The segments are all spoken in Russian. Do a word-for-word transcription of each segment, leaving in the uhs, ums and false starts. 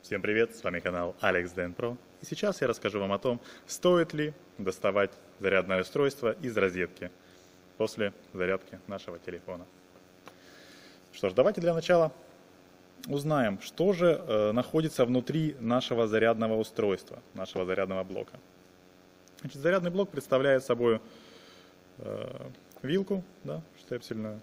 Всем привет, с вами канал Алекс Дэн Про. И сейчас я расскажу вам о том, стоит ли доставать зарядное устройство из розетки после зарядки нашего телефона. Что ж, давайте для начала узнаем, что же э, находится внутри нашего зарядного устройства, нашего зарядного блока. Значит, зарядный блок представляет собой э, вилку, да, штепсельную,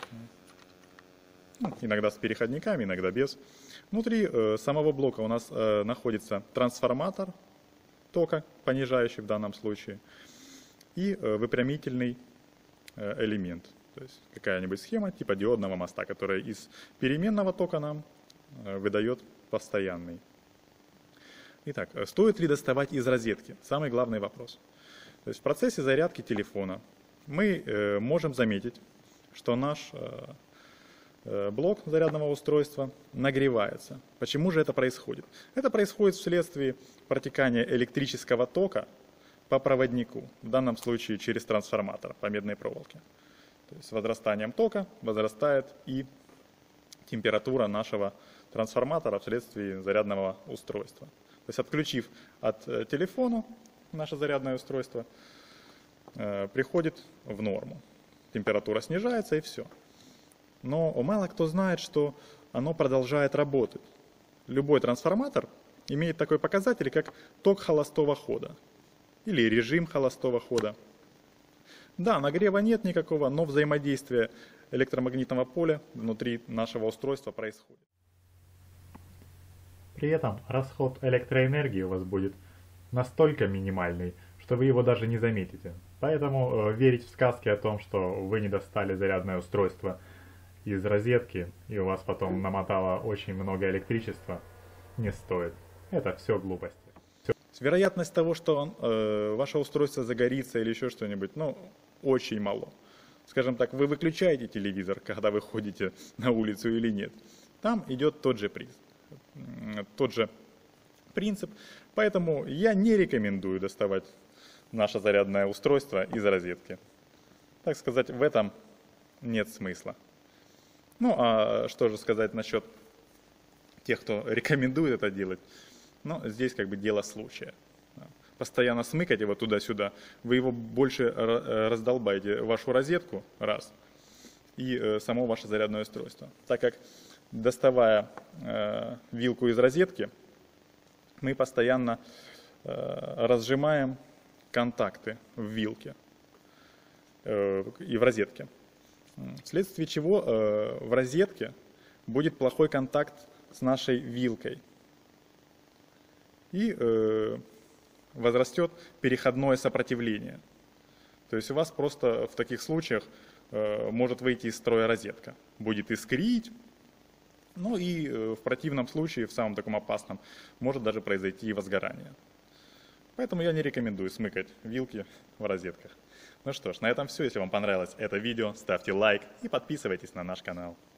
ну, иногда с переходниками, иногда без. Внутри э, самого блока у нас э, находится трансформатор тока, понижающий в данном случае, и э, выпрямительный э, элемент. То есть какая-нибудь схема типа диодного моста, которая из переменного тока нам э, выдает постоянный. Итак, стоит ли доставать из розетки? Самый главный вопрос. То есть в процессе зарядки телефона мы э, можем заметить, что наш э, блок зарядного устройства нагревается. Почему же это происходит? Это происходит вследствие протекания электрического тока по проводнику, в данном случае через трансформатор по медной проволоке. То есть с возрастанием тока возрастает и температура нашего трансформатора вследствие зарядного устройства. То есть отключив от телефона наше зарядное устройство, приходит в норму. Температура снижается и все. Но мало кто знает, что оно продолжает работать. Любой трансформатор имеет такой показатель, как ток холостого хода или режим холостого хода. Да, нагрева нет никакого, но взаимодействие электромагнитного поля внутри нашего устройства происходит. При этом расход электроэнергии у вас будет настолько минимальный, что вы его даже не заметите. Поэтому э, верить в сказки о том, что вы не достали зарядное устройство из розетки, и у вас потом намотало очень много электричества, не стоит. Это все глупости. Все. Вероятность того, что он, э, ваше устройство загорится или еще что-нибудь, ну, очень мало. Скажем так, вы выключаете телевизор, когда вы ходите на улицу или нет. Там идет тот же приз, тот же принцип. Поэтому я не рекомендую доставать наше зарядное устройство из розетки. Так сказать, в этом нет смысла. Ну, а что же сказать насчет тех, кто рекомендует это делать? Ну, здесь как бы дело случая. Постоянно смыкать его туда-сюда, вы его больше раздолбаете, вашу розетку, раз, и само ваше зарядное устройство. Так как, доставая вилку из розетки, мы постоянно разжимаем контакты в вилке и в розетке. Вследствие чего э, в розетке будет плохой контакт с нашей вилкой. И э, возрастет переходное сопротивление. То есть у вас просто в таких случаях э, может выйти из строя розетка. Будет искрить. Ну и э, в противном случае, в самом таком опасном, может даже произойти и возгорание. Поэтому я не рекомендую смыкать вилки в розетках. Ну что ж, на этом все. Если вам понравилось это видео, ставьте лайк и подписывайтесь на наш канал.